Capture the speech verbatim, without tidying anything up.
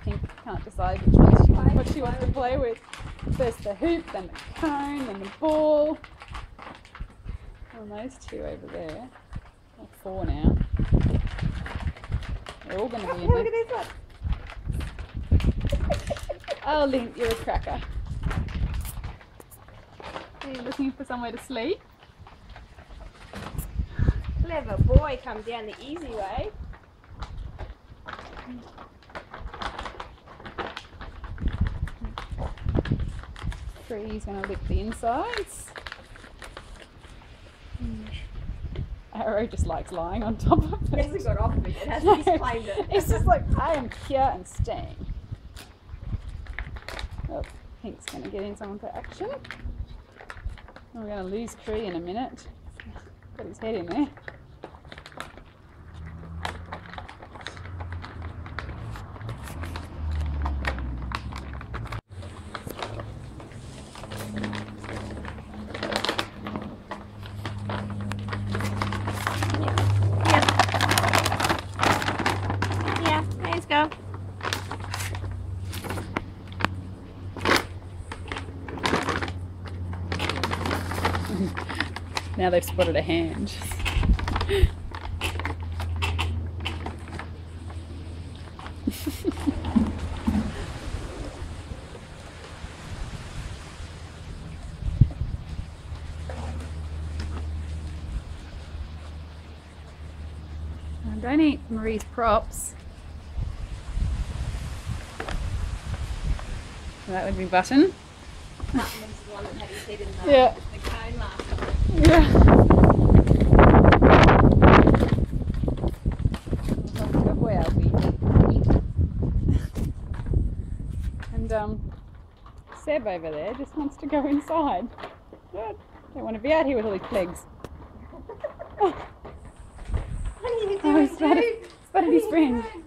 Pink can't decide which one she wants, what she wants to play with. There's the hoop, then the cone, and the ball. And those two over there. Or four now. They're all going to be in Oh, there. look at this one. Oh, Link, you're a cracker. Are you looking for somewhere to sleep? Clever boy, come down the easy way. Tree's going to lick the insides. Arrow just likes lying on top of it. It hasn't got off me, it hasn't claimed it. It's just like, I am here and staying. Oh, Pink's going to get in someone for action. And we're going to lose Cree in a minute. Got his head in there. Yeah, let's go. Now they've spotted a hand. Don't eat Marie's props. That would be Button. Button was the one that had his head in the, Yeah. the cone last time. Yeah. Good boy, Alfie. And um, Seb over there just wants to go inside. Good. Don't want to be out here with all these legs. What are you Oh, doing, he's spotted, dude? spotted What his are you friend. doing?